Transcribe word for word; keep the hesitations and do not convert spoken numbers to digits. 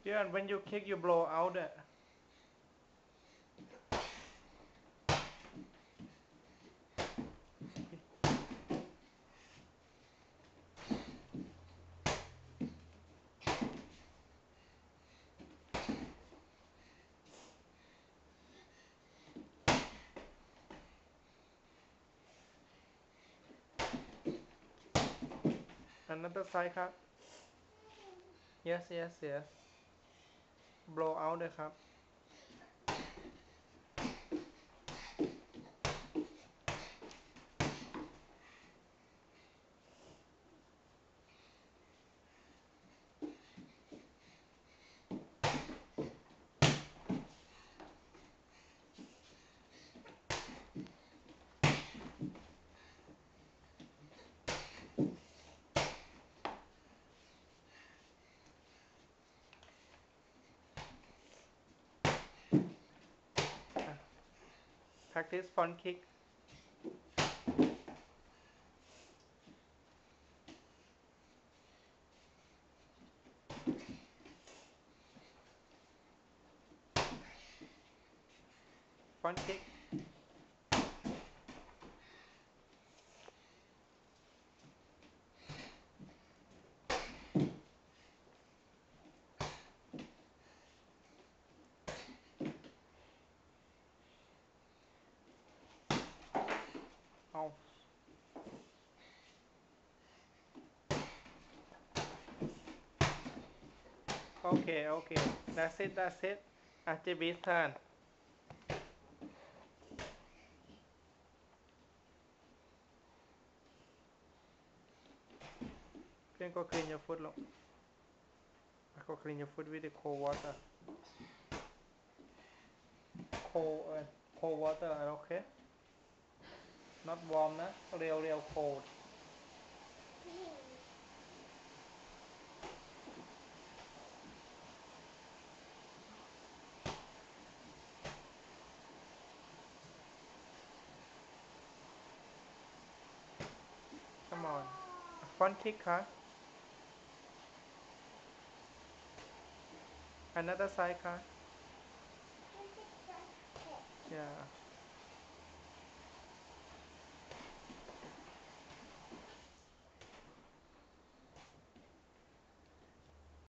Yeah, and when you kick, you blow out it. Another side ครับ yes yes yes blow out เลยครับ practice front kick front kickเอา okay okay that's it that's it อ่ะ เจ บี turn เพื่อนก็ clean your foot ลง go clean your foot with the cold water cold เออ cold water okay not warm นะ real real cold come on front kick ครับ another side ครับ yeah